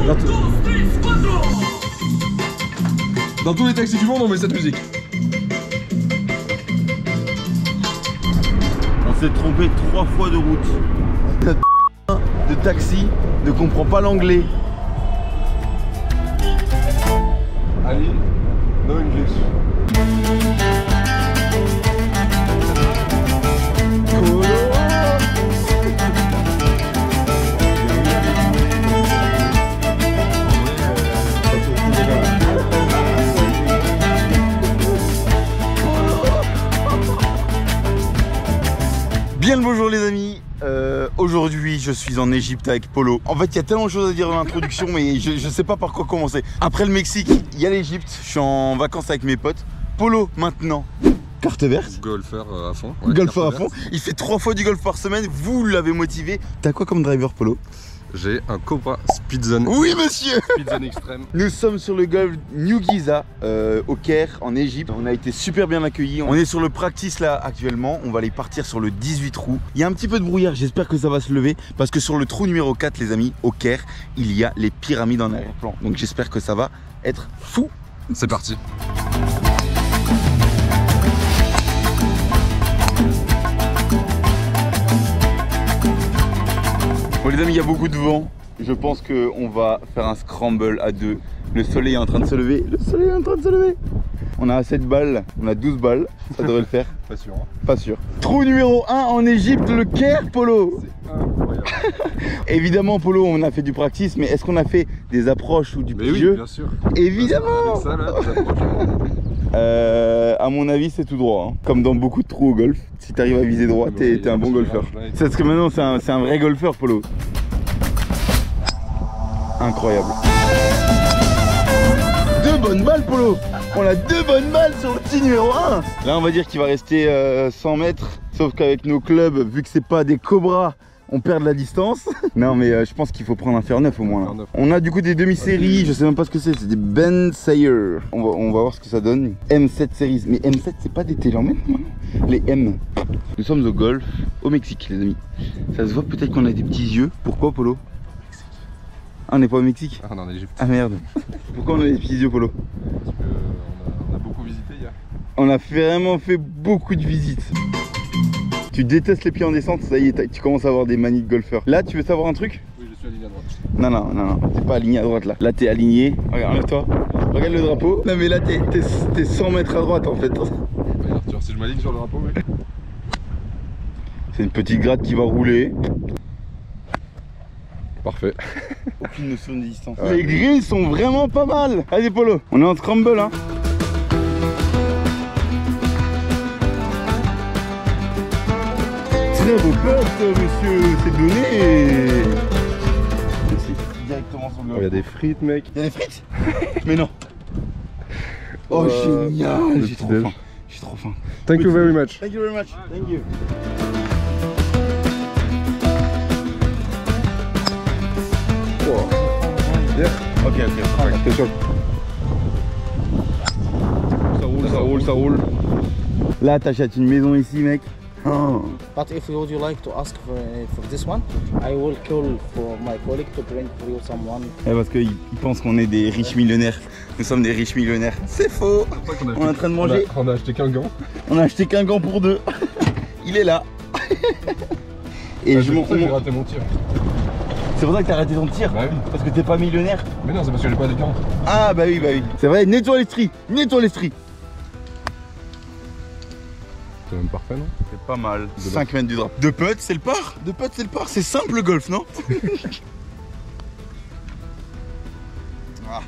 Dans tous les taxis du monde, on met cette musique. On s'est trompé 3 fois de route. Cette de taxi ne comprend pas l'anglais. Ali, no English. Bien le bonjour les amis, aujourd'hui je suis en Égypte avec Polo. En fait il y a tellement de choses à dire dans l'introduction mais je sais pas par quoi commencer. Après le Mexique, il y a l'Égypte, je suis en vacances avec mes potes. Polo maintenant, carte verte. Golfeur à fond. Ouais, Golfeur à fond, il fait 3 fois du golf par semaine, vous l'avez motivé. T'as quoi comme driver Polo? J'ai un Cobra Speedzone. Oui monsieur. Speedzone extrême. Nous sommes sur le golf New Giza au Caire en Égypte. On a été super bien accueillis. On est sur le practice là actuellement. On va aller partir sur le 18 trous. Il y a un petit peu de brouillard, j'espère que ça va se lever parce que sur le trou numéro 4 les amis, au Caire, il y a les pyramides en arrière-plan. Donc j'espère que ça va être fou. C'est parti. Bon les amis, il y a beaucoup de vent. Je pense qu'on va faire un scramble à 2. Le soleil est en train de se lever. Le soleil est en train de se lever. On a 7 balles, on a 12 balles. Ça devrait le faire. Pas sûr. Hein. Pas sûr. Trou numéro 1 en Égypte, le Caire, Polo. C'est incroyable. Évidemment, Polo, on a fait du practice, mais est-ce qu'on a fait des approches ou du Mais petit oui, jeu? bien sûr. Évidemment. Avec ça, là, des approches. À mon avis, c'est tout droit. Hein. Comme dans beaucoup de trous au golf. Si tu arrives à viser droit, t'es un bon golfeur. C'est parce que maintenant, c'est un vrai golfeur, Polo. Incroyable. 2 bonnes balles, Polo. On a 2 bonnes balles sur le petit numéro 1. Là, on va dire qu'il va rester 100 mètres. Sauf qu'avec nos clubs, vu que c'est pas des cobras, on perd de la distance. Non, mais je pense qu'il faut prendre un fer neuf au moins. Là. On a du coup des demi-séries. Je sais même pas ce que c'est. C'est des Ben Sayer. On va voir ce que ça donne. M7 Series. Mais M7, c'est pas des Télémètres, non? Les M. Nous sommes au golf, au Mexique, les amis. Ça se voit peut-être qu'on a des petits yeux. Pourquoi, Polo? Ah, on n'est pas au Mexique? Ah, on est en Égypte. Ah merde. Pourquoi on a des petits yeux, Polo? Parce qu'on a beaucoup visité hier. On a vraiment fait beaucoup de visites. Tu détestes les pieds en descente, ça y est, tu commences à avoir des manies de golfeur. Là, tu veux savoir un truc? Oui, je suis aligné à droite. Non, non, non, non, t'es pas aligné à droite là. Là, t'es aligné. Regarde, enlève-toi. Regarde le drapeau. Non, mais là, t'es 100 mètres à droite en fait. Regarde, tu vois, si je m'aligne sur le drapeau, mec. C'est une petite gratte qui va rouler. Parfait. Aucune notion de distance. Ouais. Les grilles sont vraiment pas mal. Allez, Polo, on est en scramble hein. Très beau putt, monsieur, c'est donné. Merci. Directement sur le Il y a des frites, mec. Il y a des frites. Mais non. Oh, génial. J'ai trop faim. J'ai trop faim. Thank you very much. Thank you very much. Thank you. Yeah. Ok, ok. T'es chaud. Ça roule, ça roule, ça roule. Là, t'achètes une maison ici, mec. Oh. But if you would you like to ask for this one, I will call for my colleague to bring for you someone. Ouais, parce qu'ils pensent qu'on est des riches millionnaires. Nous sommes des riches millionnaires. C'est faux. On est en train de manger. On a acheté qu'un gant. On a acheté qu'un gant pour 2. Il est là. Et je m'en j'ai raté mon tir. C'est pour ça que t'as raté ton tir? Bah oui. Parce que t'es pas millionnaire? Mais non, c'est parce que j'ai pas des gants. Ah bah oui, bah oui. C'est vrai, nettoie les stries. Nettoie les stries. C'est même parfait, non? C'est pas mal. 5 mètres du drap. De putt, c'est le par. De putt, c'est le par. C'est simple le golf, non? Ah.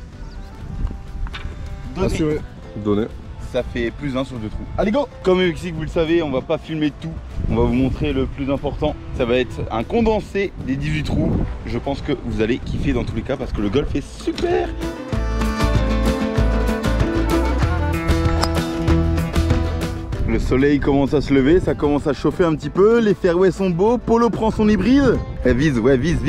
Donné. Assuré. Donné. Ça fait plus 1 sur 2 trous. Allez go! Comme au Mexique, vous le savez, on va pas filmer tout. On va vous montrer le plus important. Ça va être un condensé des 18 trous. Je pense que vous allez kiffer dans tous les cas parce que le golf est super. Le soleil commence à se lever, ça commence à chauffer un petit peu. Les fairways sont beaux. Polo prend son hybride. Elle vise, ouais, vise.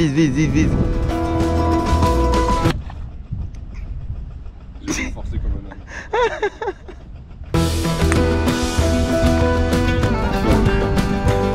J'ai forcé comme un homme.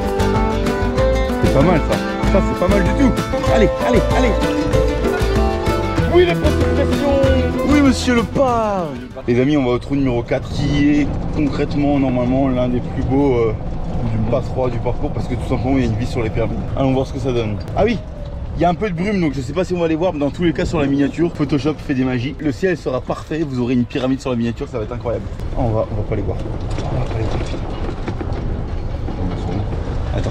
C'est pas mal ça. Ça c'est pas mal du tout. Allez, allez, allez. Oui, les pressions. Oui, monsieur le par. Les amis, on va au trou numéro 4 qui est concrètement, normalement, l'un des plus beaux par 3 du parcours parce que tout simplement, il y a une vis sur les pyramides. Allons voir ce que ça donne. Ah oui, il y a un peu de brume, donc je sais pas si on va les voir, mais dans tous les cas, sur la miniature, Photoshop fait des magies. Le ciel sera parfait, vous aurez une pyramide sur la miniature, ça va être incroyable. Ah, on va pas les voir. On va pas les voir. Attends.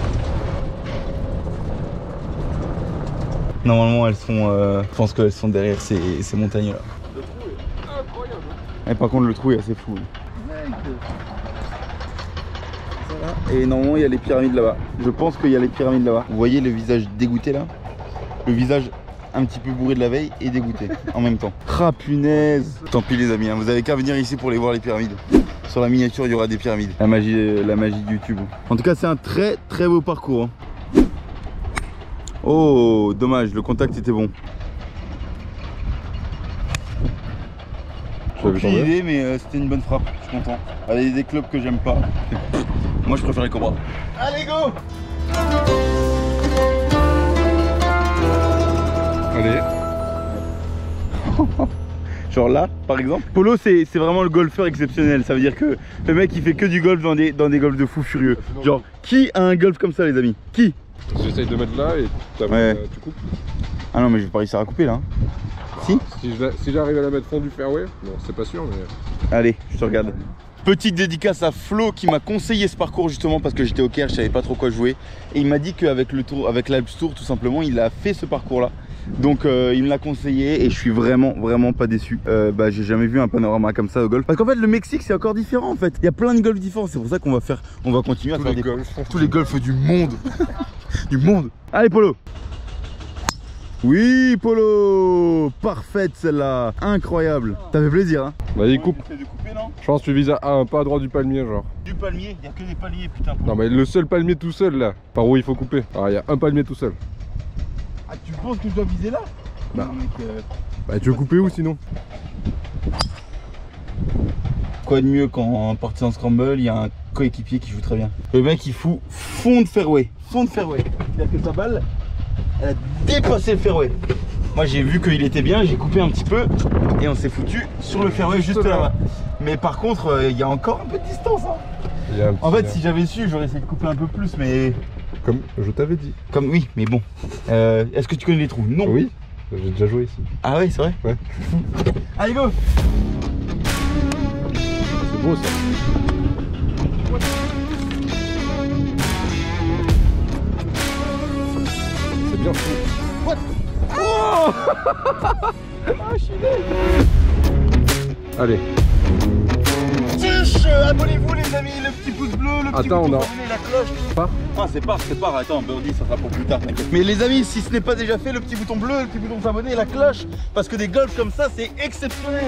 Normalement, elles sont. Je pense qu'elles sont derrière ces montagnes-là. Le trou est incroyable. Et par contre, le trou est assez fou. Et normalement, il y a les pyramides là-bas. Je pense qu'il y a les pyramides là-bas. Vous voyez le visage dégoûté là? Le visage un petit peu bourré de la veille et dégoûté en même temps. Ah punaise. Tant pis les amis, hein. Vous avez qu'à venir ici pour aller voir les pyramides. Sur la miniature, il y aura des pyramides. La magie de YouTube. En tout cas, c'est un très très beau parcours. Hein. Oh, dommage, le contact était bon. Aucune idée, mais c'était une bonne frappe. Je suis content. Allez, des clubs que j'aime pas. Moi, je préfère les Cobras. Allez, go! Allez. Genre là, par exemple. Polo, c'est vraiment le golfeur exceptionnel. Ça veut dire que le mec, il fait que du golf dans des golfs de fous furieux. Genre, qui a un golf comme ça, les amis? Qui? J'essaye de mettre là et tu coupes. Ah non, mais je vais pas réussir à couper là. Si? Si j'arrive à la mettre fond du fairway, bon, c'est pas sûr, mais. Allez, je te regarde. Petite dédicace à Flo qui m'a conseillé ce parcours justement parce que j'étais au Caire, je savais pas trop quoi jouer. Et il m'a dit qu'avec le tour, avec l'Alps Tour tout simplement, il a fait ce parcours là. Donc il me l'a conseillé et je suis vraiment pas déçu. J'ai jamais vu un panorama comme ça au golf. Parce qu'en fait le Mexique c'est encore différent en fait. Il y a plein de golfs différents. C'est pour ça qu'on va continuer à faire tous les golfs du monde. Du monde. Allez Polo. Oui Polo. Parfaite celle-là. Incroyable. Ça fait plaisir hein. Vas-y coupe. De couper, non? Je pense que tu vises à un pas droit du palmier genre. Du palmier, il y a que des palmiers putain. Non mais le seul palmier tout seul là. Par où il faut couper. Alors il y a un palmier tout seul. Ah tu penses que je dois viser là? Bah, non, mec, bah tu veux couper où sinon? Quoi de mieux quand en partie en scramble, il y a un coéquipier qui joue très bien. Le mec il fout fond de fairway. Fond de fairway. C'est-à-dire que sa balle, elle a dépassé le fairway. Moi j'ai vu qu'il était bien, j'ai coupé un petit peu et on s'est foutu sur le fairway juste là-bas. Mais par contre, il y a encore un peu de distance. Hein. En fait, si j'avais su, j'aurais essayé de couper un peu plus, mais... Comme je t'avais dit. Comme oui, mais bon. Est-ce que tu connais les trous? Non. Oui, j'ai déjà joué ici. Ah oui, c'est vrai? Ouais. Allez, go! C'est beau ça. C'est bien fou. What? Oh! Ah, je suis né. Allez. Abonnez-vous les amis, le petit pouce bleu, le petit bouton s'abonner, la cloche. Pas. Ah c'est pas, attends, birdie ça sera pour plus tard, t'inquiète. Mais les amis, si ce n'est pas déjà fait, le petit bouton bleu, le petit bouton s'abonner et la cloche, parce que des golfs comme ça, c'est exceptionnel.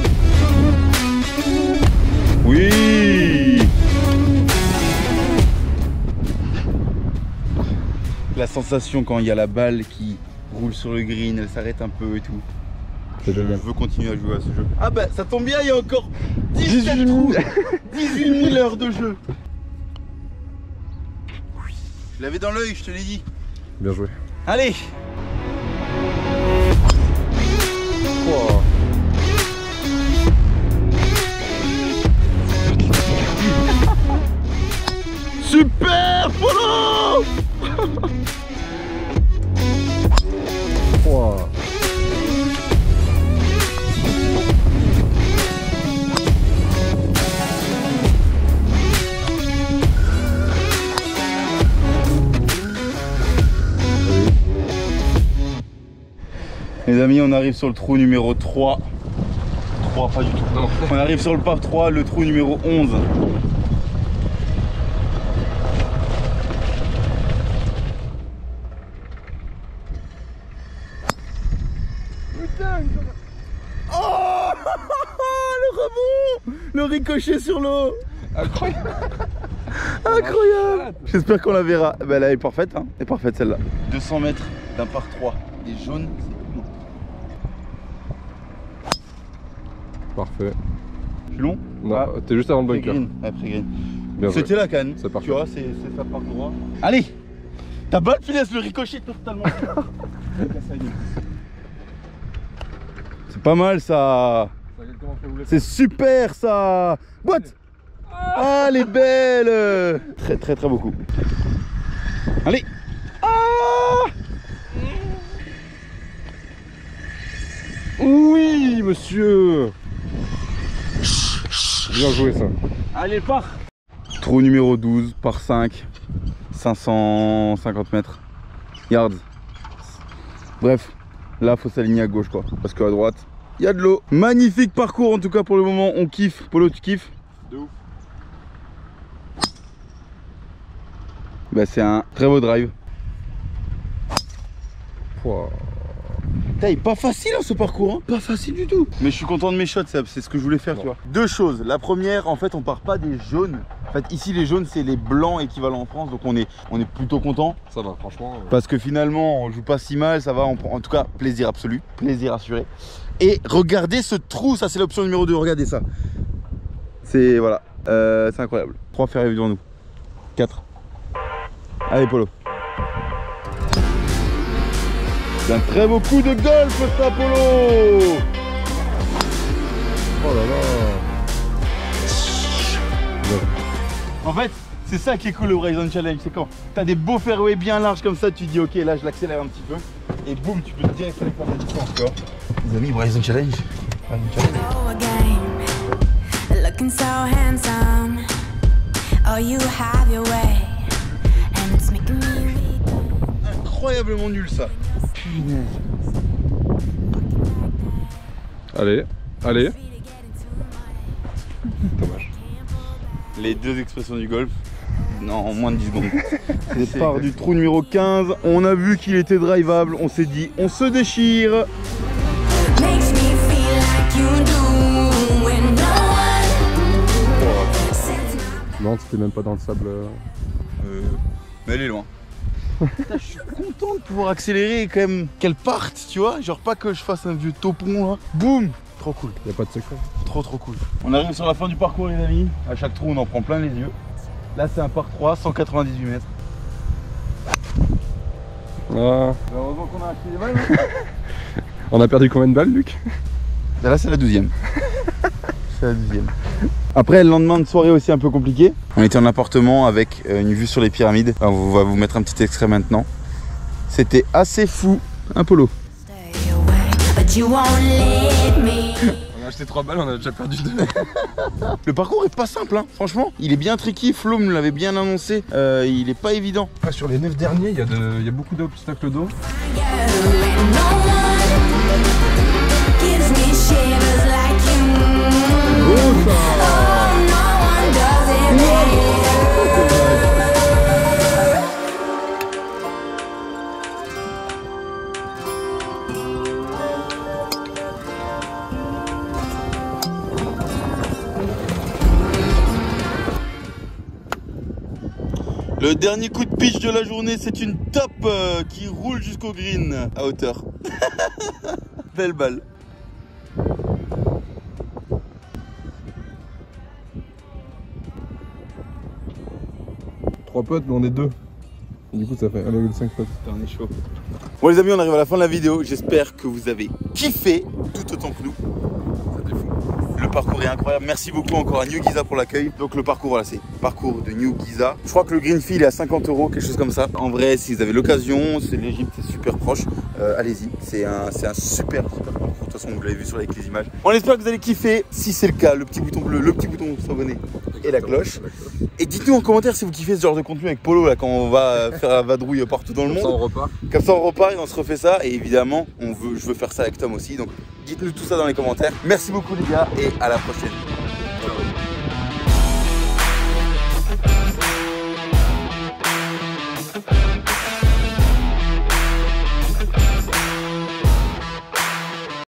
Oui. La sensation quand il y a la balle qui roule sur le green, elle s'arrête un peu et tout. Je veux continuer à jouer à ce jeu. Ah bah ça tombe bien, il y a encore 17 trous, 18 000 heures de jeu. Je l'avais dans l'œil, je te l'ai dit. Bien joué. Allez. Oh. Super Polo. Oh. Les amis, on arrive sur le trou numéro 3. 3, pas du tout. Non. On arrive sur le par 3, le trou numéro 11. Putain, oh le rebond, le ricochet sur l'eau. Incroyable. Incroyable. J'espère qu'on la verra. Bah, elle est parfaite, hein. Elle est parfaite celle-là. 200 mètres d'un par 3. Les jaunes, c'est long. Parfait. Je suis long? Non, t'es juste avant le bunker. Après green. Bien C'était la canne. C'est parfait. Tu vois, c'est ça part droit. Allez. Ta balle, tu laisses le ricochet totalement. C'est pas mal ça. C'est super ça. Boîte. Ah, elle est belle. Très très très beaucoup. Allez. Ah. Oui, monsieur. Bien joué ça. Allez, pars. Trou numéro 12 par 5. 550 mètres. Yards. Bref, là faut s'aligner à gauche quoi. Parce qu'à droite, il y a de l'eau. Magnifique parcours en tout cas pour le moment. On kiffe. Polo, tu kiffes? De ouf. Bah, c'est un très beau drive. Wow. Putain, il est pas facile hein, ce parcours, hein. Pas facile du tout. Mais je suis content de mes shots, c'est ce que je voulais faire, tu vois. Deux choses. La première, en fait, on part pas des jaunes. En fait, ici les jaunes, c'est les blancs équivalents en France, donc on est plutôt content. Ça va, franchement. Parce que finalement, on joue pas si mal, ça va. On prend, en tout cas, plaisir absolu, plaisir assuré. Et regardez ce trou, ça c'est l'option numéro 2. Regardez ça. C'est voilà, c'est incroyable. 3 ferrés devant nous. 4. Allez, Polo. C'est un très beau coup de golf ça, Polo. Oh là là. En fait, c'est ça qui est cool le Horizon Challenge, c'est quand t'as des beaux fairways bien larges comme ça, tu te dis ok, là je l'accélère un petit peu et boum, tu peux direct aller faire la distance, tu vois. Les amis, Horizon Challenge. Looking so handsome, oh you have your way, and it's making me weak. Incroyablement nul ça. Allez, allez. Dommage. Les deux expressions du golf, non, en moins de 10 secondes. C'est part du trou numéro 15, on a vu qu'il était drivable, on s'est dit on se déchire. Makes me feel like you do when no one says no. Non, c'était même pas dans le sable. Mais elle est loin. Putain, je suis content de pouvoir accélérer et quand même qu'elle parte, tu vois. Genre pas que je fasse un vieux topon là. Boum. Trop cool. Y a pas de secret. Trop cool. On arrive sur la fin du parcours les amis. À chaque trou on en prend plein les yeux. Là c'est un par 3, 198 mètres. Ah. Heureusement qu'on a acheté des balles. Hein. On a perdu combien de balles, Luc? Là c'est la 12e. C'est la 12e. Après le lendemain de soirée aussi un peu compliqué. On était en appartement avec une vue sur les pyramides. Alors, on va vous mettre un petit extrait maintenant. C'était assez fou. Un Polo. Stay away, but you won't let me. On a acheté 3 balles, on a déjà perdu 2. Le parcours est pas simple hein. Franchement. Il est bien tricky, Flo me l'avait bien annoncé. Il est pas évident. Sur les 9 derniers, il y a beaucoup d'obstacles d'eau. And no one gives me shivers like you. Oh, no one does it better. Le dernier coup de pitch de la journée, c'est une top qui roule jusqu'au green à hauteur. Belle balle. 3 potes, mais on est 2. Du coup, ça fait 1,5 potes. On est chaud. Bon les amis, on arrive à la fin de la vidéo. J'espère que vous avez kiffé tout autant que nous. C'était fou. Le parcours est incroyable. Merci beaucoup encore à New Giza pour l'accueil. Donc le parcours, voilà, c'est parcours de New Giza. Je crois que le green fee il est à 50 €, quelque chose comme ça. En vrai, si vous avez l'occasion, c'est l'Égypte, c'est super proche. Allez-y, c'est un super parcours. De toute façon, vous l'avez vu sur les images. On espère que vous allez kiffer. Si c'est le cas, le petit bouton bleu, le petit bouton s'abonner et la cloche. Et dites-nous en commentaire si vous kiffez ce genre de contenu avec Polo là quand on va faire la vadrouille partout dans le monde. Comme ça, on repart. Comme ça on repart et on se refait ça. Et évidemment, je veux faire ça avec Tom aussi. Donc dites-nous tout ça dans les commentaires. Merci beaucoup les gars et à la prochaine.